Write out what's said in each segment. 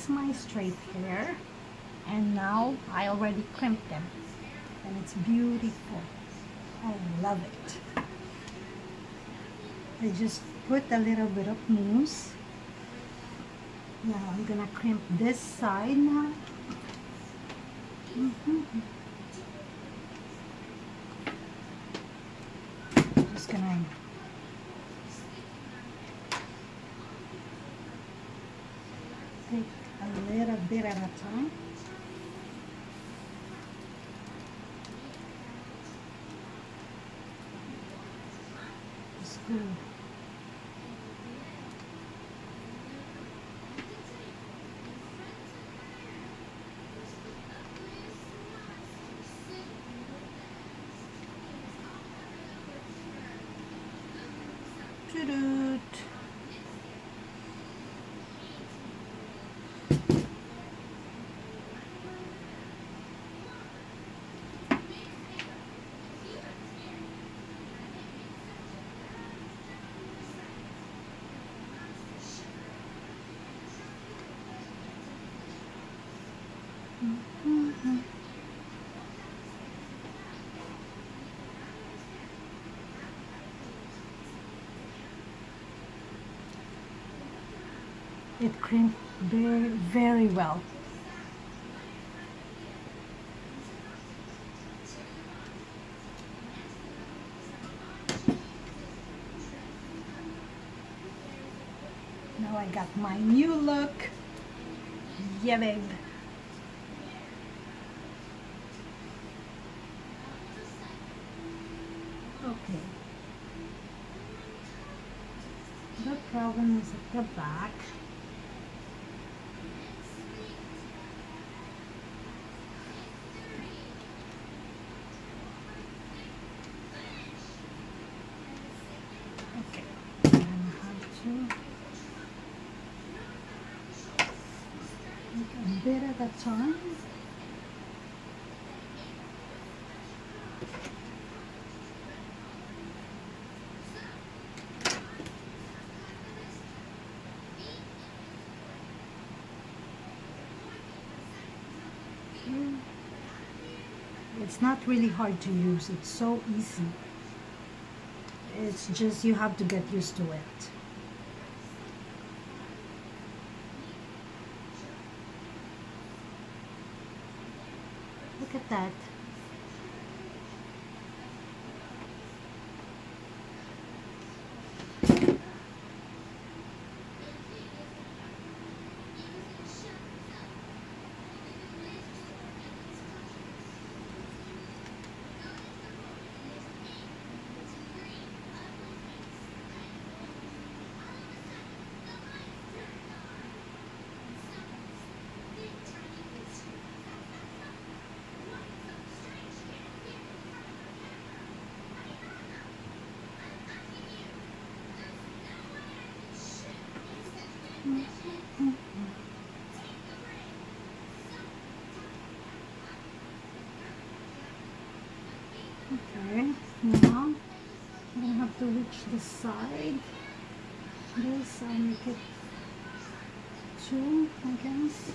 is my straight hair, and now I already crimped them, and it's beautiful. I love it. I just put a little bit of mousse. Now I'm gonna crimp this side now. Just gonna take a little bit at a time. Just go. It crimped very, very well. Now I got my new look. Yeah, babe. Okay. The problem is at the back. Okay, I'm gonna have to take a bit at a time. It's not really hard to use, it's so easy. It's just you have to get used to it. Look at that. Okay, now I'm gonna have to reach the side. This, I'll make it 2, I guess.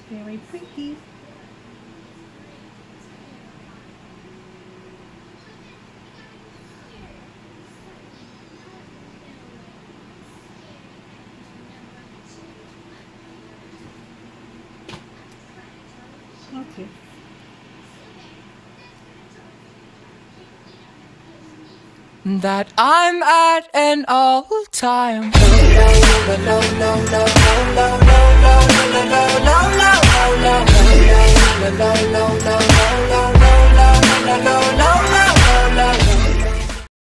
very pretty. Okay. That I'm at an all-time low.